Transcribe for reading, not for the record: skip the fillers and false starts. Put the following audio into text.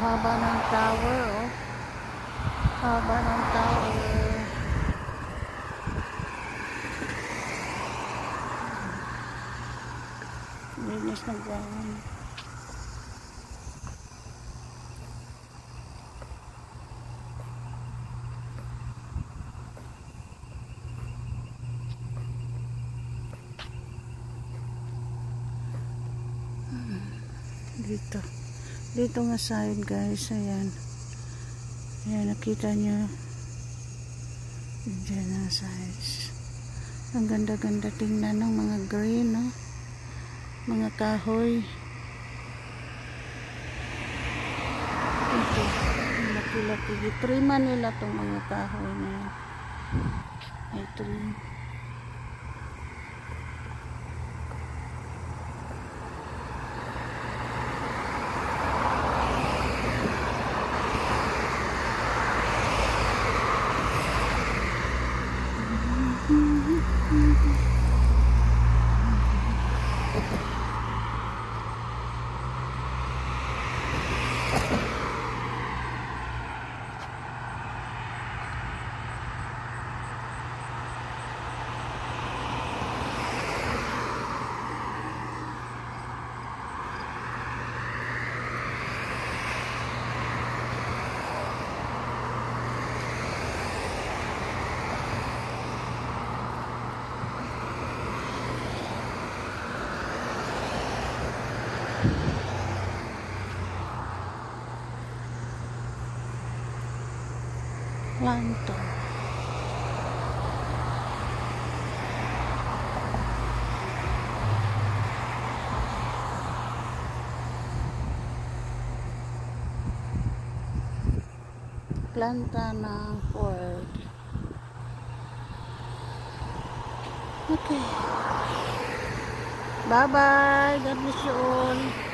Haba ng tower, oh. Haba ng tower. Linis ng ground. Dito nga side, guys. Ayan. Ayan, nakita nyo. Diyan na sides. Ang ganda-ganda tingnan ng mga green, no? Mga kahoy. Ito. Laki-laki. Itrima nila tong mga kahoy na yan. Ito. Lanto. Planta ng Ford. Okay. Bye-bye. God bless you all.